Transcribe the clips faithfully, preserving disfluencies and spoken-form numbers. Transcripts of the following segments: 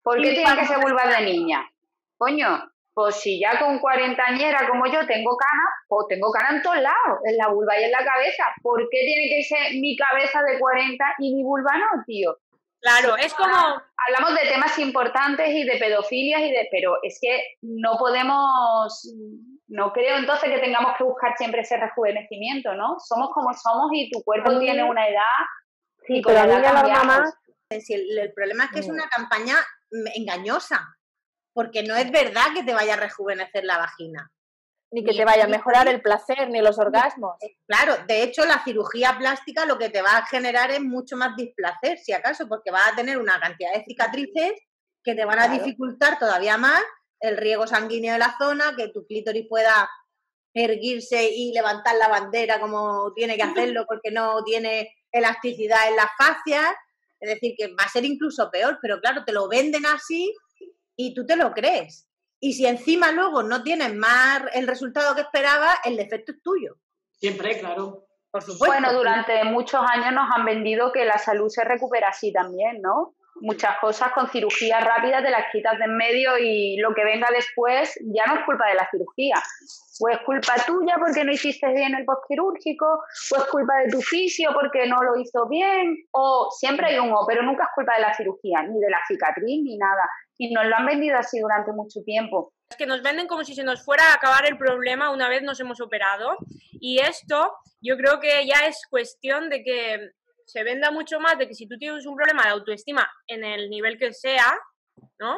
¿Por qué tienen que ser vulvas de niña? Coño, pues si ya con cuarentañera como yo tengo canas, pues tengo canas en todos lados, en la vulva y en la cabeza. ¿Por qué tiene que ser mi cabeza de cuarenta y mi vulva no, tío? Claro, es como... Hablamos de temas importantes y de pedofilias, y de, pero es que no podemos, no creo entonces que tengamos que buscar siempre ese rejuvenecimiento, ¿no? Somos como somos y tu cuerpo mí, tiene una edad y con la edad cambiamos. Si el, el problema es que es una campaña engañosa, porque no es verdad que te vaya a rejuvenecer la vagina. Ni que ni te vaya a mejorar el placer, ni los orgasmos. Claro, de hecho la cirugía plástica lo que te va a generar es mucho más displacer, si acaso, porque vas a tener una cantidad de cicatrices que te van a claro. dificultar todavía más el riego sanguíneo de la zona, que tu clítoris pueda erguirse y levantar la bandera como tiene que hacerlo porque no tiene elasticidad en las fascias, es decir, que va a ser incluso peor, pero claro, te lo venden así y tú te lo crees. Y si encima luego no tienes más el resultado que esperabas, el defecto es tuyo. Siempre, claro. Por supuesto. Bueno, durante muchos años nos han vendido que la salud se recupera así también, ¿no? Muchas cosas con cirugía rápida te las quitas de en medio y lo que venga después ya no es culpa de la cirugía. O es culpa tuya porque no hiciste bien el postquirúrgico, o es culpa de tu fisio porque no lo hizo bien, o siempre hay un o, pero nunca es culpa de la cirugía, ni de la cicatriz, ni nada. Y nos lo han vendido así durante mucho tiempo. Es que nos venden como si se nos fuera a acabar el problema una vez nos hemos operado. Y esto yo creo que ya es cuestión de que se venda mucho más, de que si tú tienes un problema de autoestima en el nivel que sea, ¿no?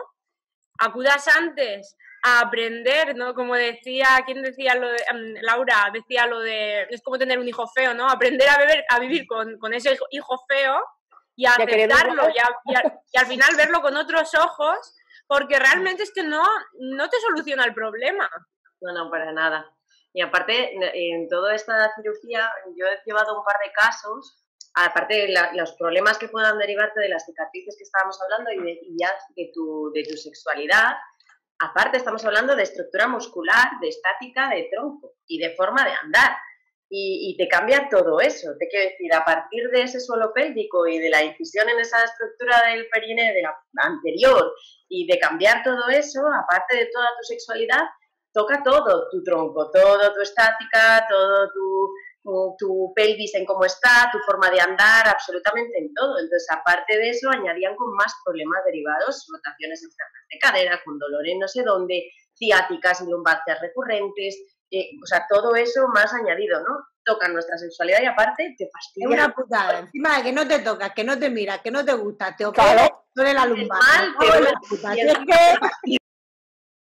Acudas antes a aprender, ¿no? Como decía, ¿quién decía lo de, um, Laura decía lo de, es como tener un hijo feo, ¿no? Aprender a, beber, a vivir con, con ese hijo feo y a aceptarlo y, a, y, a, y al final verlo con otros ojos, porque realmente es que no, no te soluciona el problema. No, no, para nada. Y aparte, en toda esta cirugía, yo he llevado un par de casos, aparte de la, los problemas que puedan derivarte de las cicatrices que estábamos hablando y, de, y ya de tu, de tu sexualidad, aparte estamos hablando de estructura muscular, de estática, de tronco y de forma de andar. Y, y te cambia todo eso. Te quiero decir, a partir de ese suelo pélvico y de la incisión en esa estructura del perineo de la anterior y de cambiar todo eso, aparte de toda tu sexualidad, toca todo, tu tronco, todo tu estática, todo tu, tu, tu pelvis en cómo está, tu forma de andar, absolutamente en todo. Entonces, aparte de eso, añadían con más problemas derivados, rotaciones externas de cadera, con dolor en no sé dónde, ciáticas y lumbalgias recurrentes. Eh, o sea, todo eso más añadido, ¿no? Tocan nuestra sexualidad y aparte te fastidia. Es una putada. Encima de que no te tocas, que no te miras, que no te gusta, te operas, duele la lumbar. Mal, te duele la puta.